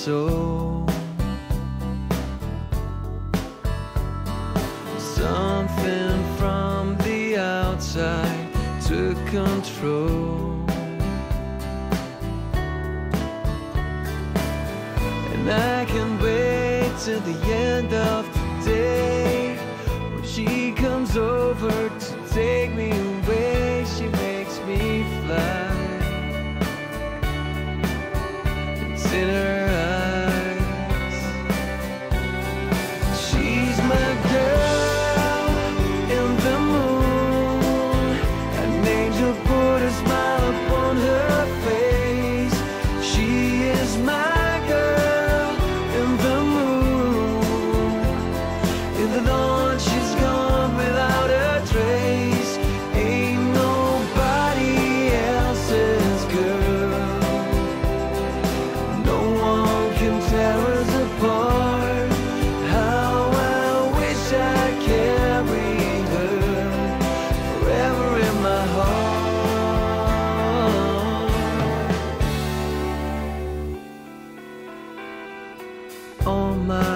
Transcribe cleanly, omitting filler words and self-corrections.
soul. Something from the outside took control, and I can't wait till the end of the day when she comes over to take me away. She makes me fly. It's in her eyes. She's my girl in the moon. An angel put a smile upon her face. She is my girl in the moon. In the dawn she's gone without a trace. Ain't nobody else's girl. No one can tear us apart. How I wish I carried her forever in my heart. All my